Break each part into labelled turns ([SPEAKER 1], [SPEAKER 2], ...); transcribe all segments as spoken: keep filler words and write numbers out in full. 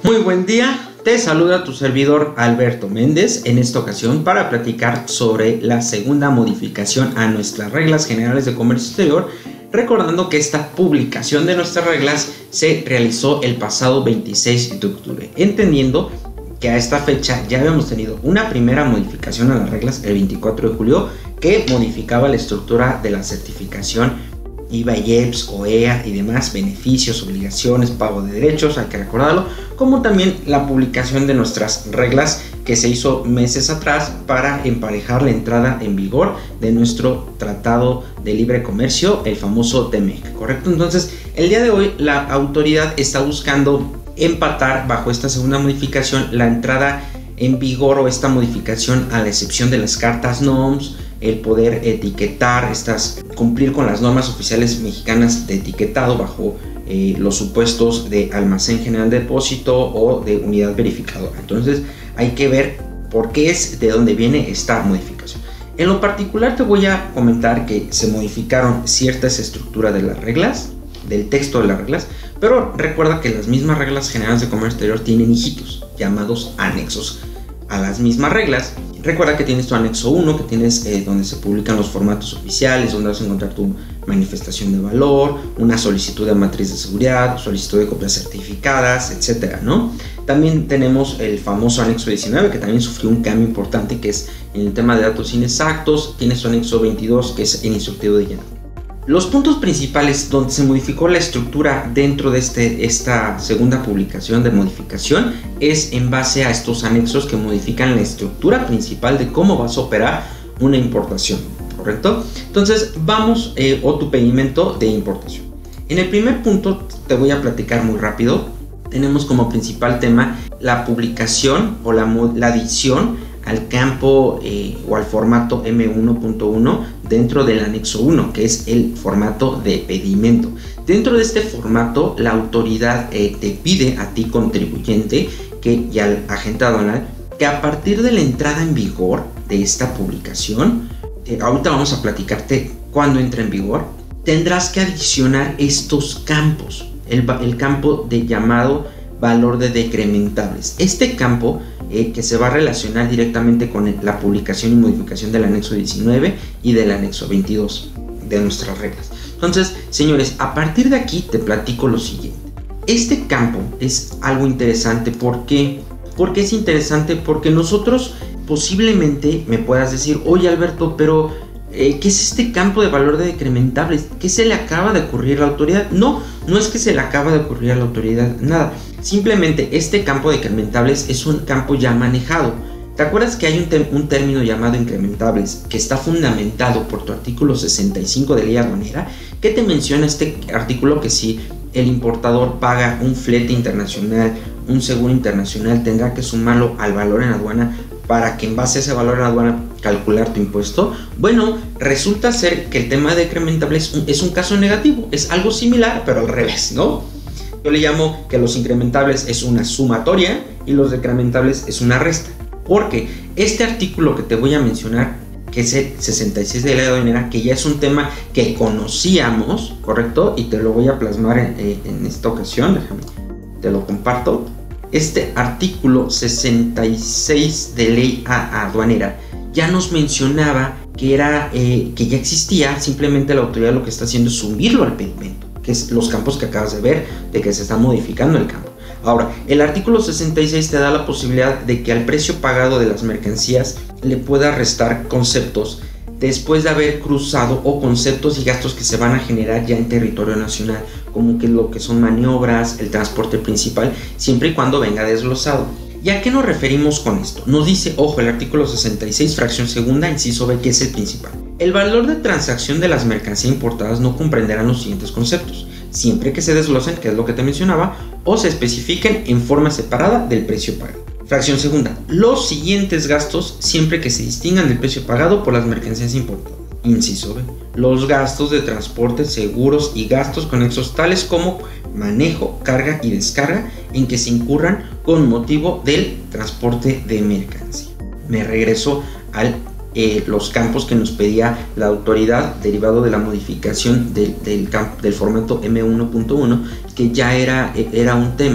[SPEAKER 1] Muy buen día, te saluda tu servidor Alberto Méndez en esta ocasión para platicar sobre la segunda modificación a nuestras reglas generales de comercio exterior, recordando que esta publicación de nuestras reglas se realizó el pasado veintiséis de octubre, entendiendo que a esta fecha ya habíamos tenido una primera modificación a las reglas el veinticuatro de julio que modificaba la estructura de la certificación I V A, I E P S, O E A y demás beneficios, obligaciones, pago de derechos, hay que recordarlo, como también la publicación de nuestras reglas que se hizo meses atrás para emparejar la entrada en vigor de nuestro Tratado de Libre Comercio, el famoso T M E C, ¿correcto? Entonces, el día de hoy la autoridad está buscando empatar bajo esta segunda modificación la entrada en vigor o esta modificación a la excepción de las cartas N O M S, el poder etiquetar, estas, cumplir con las normas oficiales mexicanas de etiquetado bajo eh, los supuestos de almacén general de depósito o de unidad verificadora. Entonces hay que ver por qué es de dónde viene esta modificación. En lo particular te voy a comentar que se modificaron ciertas estructuras de las reglas, del texto de las reglas, pero recuerda que las mismas reglas generales de comercio exterior tienen hijitos llamados anexos a las mismas reglas. Recuerda que tienes tu anexo uno, que tienes eh, donde se publican los formatos oficiales, donde vas a encontrar tu manifestación de valor, una solicitud de matriz de seguridad, solicitud de copias certificadas, etcétera, ¿no? También tenemos el famoso anexo diecinueve, que también sufrió un cambio importante, que es en el tema de datos inexactos. Tienes tu anexo veintidós, que es el instructivo de llenado. Los puntos principales donde se modificó la estructura dentro de este, esta segunda publicación de modificación es en base a estos anexos que modifican la estructura principal de cómo vas a operar una importación, ¿correcto? Entonces vamos, eh, o tu pedimento de importación. En el primer punto te voy a platicar muy rápido. Tenemos como principal tema la publicación o la, la adición al campo eh, o al formato M uno punto uno dentro del anexo uno, que es el formato de pedimento. Dentro de este formato, la autoridad eh, te pide a ti, contribuyente, que, y al agente aduanal, que a partir de la entrada en vigor de esta publicación, eh, ahorita vamos a platicarte cuándo entra en vigor, tendrás que adicionar estos campos, el, el campo de llamado valor de decrementables. Este campo eh, que se va a relacionar directamente con el, la publicación y modificación del anexo diecinueve y del anexo veintidós de nuestras reglas. Entonces, señores, a partir de aquí te platico lo siguiente. Este campo es algo interesante. ¿Por qué? Porque es interesante porque nosotros posiblemente me puedas decir, oye Alberto, pero Eh, ¿qué es este campo de valor de decrementables? ¿Qué se le acaba de ocurrir a la autoridad? No, no es que se le acaba de ocurrir a la autoridad, nada. Simplemente este campo de decrementables es un campo ya manejado. ¿Te acuerdas que hay un, un término llamado incrementables que está fundamentado por tu artículo sesenta y cinco de ley aduanera? ¿Qué te menciona este artículo? Que si el importador paga un flete internacional, un seguro internacional, tendrá que sumarlo al valor en aduana para que en base a ese valor en aduana calcular tu impuesto. Bueno, resulta ser que el tema de decrementables es un, es un caso negativo, es algo similar pero al revés, ¿no? Yo le llamo que los incrementables es una sumatoria y los decrementables es una resta, porque este artículo que te voy a mencionar, que es el sesenta y seis de la ley aduanera, que ya es un tema que conocíamos, ¿correcto? Y te lo voy a plasmar en, en esta ocasión, déjame, te lo comparto. Este artículo sesenta y seis de ley aduanera ya nos mencionaba que, era, eh, que ya existía, simplemente la autoridad lo que está haciendo es subirlo al pedimento, que es los campos que acabas de ver, de que se está modificando el campo. Ahora, el artículo sesenta y seis te da la posibilidad de que al precio pagado de las mercancías le pueda restar conceptos después de haber cruzado o conceptos y gastos que se van a generar ya en territorio nacional, como que lo que son maniobras, el transporte principal, siempre y cuando venga desglosado. ¿Y a qué nos referimos con esto? Nos dice, ojo, el artículo sesenta y seis, fracción segunda, inciso B, que es el principal. El valor de transacción de las mercancías importadas no comprenderán los siguientes conceptos, siempre que se desglosen, que es lo que te mencionaba, o se especifiquen en forma separada del precio pagado. Fracción segunda, los siguientes gastos siempre que se distingan del precio pagado por las mercancías importadas. Inciso B, los gastos de transporte, seguros y gastos conexos tales como manejo, carga y descarga en que se incurran con motivo del transporte de mercancía. Me regreso a eh, los campos que nos pedía la autoridad derivado de la modificación del, del, camp, del formato M uno punto uno, que ya era, era un tema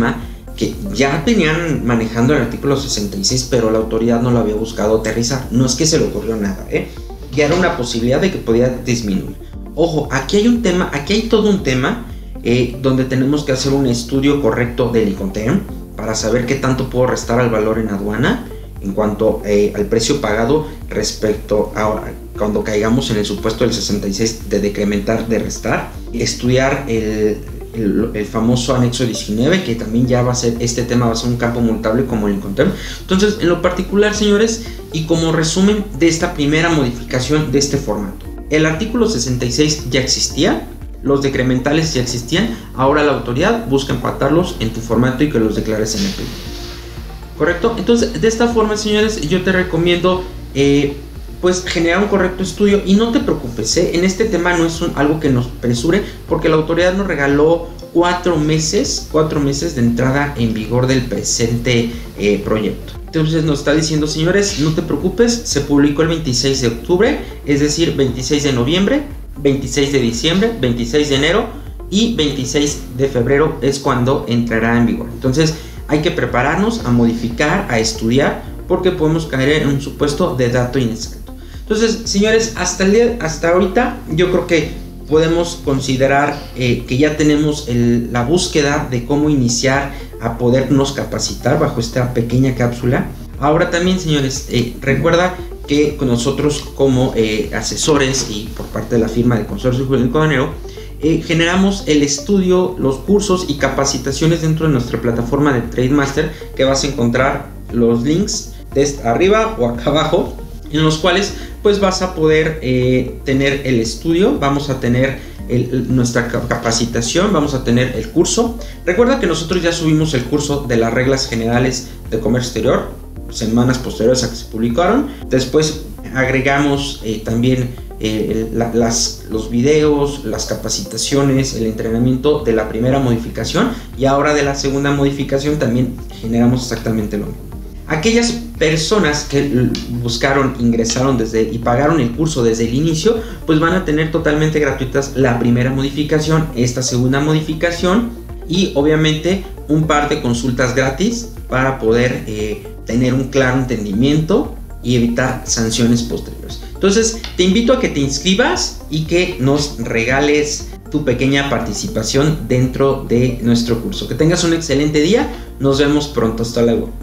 [SPEAKER 1] que ya venían manejando el artículo sesenta y seis, pero la autoridad no lo había buscado aterrizar. No es que se le ocurrió nada, ¿eh? Ya era una posibilidad de que podía disminuir. Ojo, aquí hay un tema, aquí hay todo un tema eh, donde tenemos que hacer un estudio correcto del Incoterm para saber qué tanto puedo restar al valor en aduana en cuanto eh, al precio pagado respecto a cuando caigamos en el supuesto del sesenta y seis de decrementar, de restar. Estudiar el, el, el famoso anexo diecinueve, que también ya va a ser, este tema va a ser un campo multable como el Incoterm. Entonces, en lo particular, señores, y como resumen de esta primera modificación de este formato, el artículo sesenta y seis ya existía, los decrementales ya existían, ahora la autoridad busca empatarlos en tu formato y que los declares en el P I B. ¿Correcto? Entonces, de esta forma, señores, yo te recomiendo eh, pues generar un correcto estudio y no te preocupes, ¿eh? En este tema no es un, algo que nos apresure, porque la autoridad nos regaló cuatro meses, cuatro meses de entrada en vigor del presente eh, proyecto. Entonces nos está diciendo, señores, no te preocupes, se publicó el veintiséis de octubre, es decir, veintiséis de noviembre, veintiséis de diciembre, veintiséis de enero y veintiséis de febrero es cuando entrará en vigor. Entonces hay que prepararnos a modificar, a estudiar, porque podemos caer en un supuesto de dato inexacto. Entonces, señores, hasta, el día, hasta ahorita yo creo que podemos considerar eh, que ya tenemos el, la búsqueda de cómo iniciar a podernos capacitar bajo esta pequeña cápsula. Ahora también, señores, eh, recuerda que nosotros como eh, asesores y por parte de la firma de Consorcio Jurídico Aduanero eh, generamos el estudio, los cursos y capacitaciones dentro de nuestra plataforma de TradeMaster, que vas a encontrar los links desde arriba o acá abajo, en los cuales pues vas a poder eh, tener el estudio, vamos a tener el, nuestra capacitación, vamos a tener el curso. Recuerda que nosotros ya subimos el curso de las reglas generales de comercio exterior semanas posteriores a que se publicaron. Después agregamos eh, también eh, la, las, los videos, las capacitaciones, el entrenamiento de la primera modificación, y ahora de la segunda modificación también generamos exactamente lo mismo. Aquellas personas que buscaron, ingresaron desde y pagaron el curso desde el inicio, pues van a tener totalmente gratuitas la primera modificación, esta segunda modificación y obviamente un par de consultas gratis para poder eh, tener un claro entendimiento y evitar sanciones posteriores. Entonces te invito a que te inscribas y que nos regales tu pequeña participación dentro de nuestro curso. Que tengas un excelente día, nos vemos pronto, hasta luego.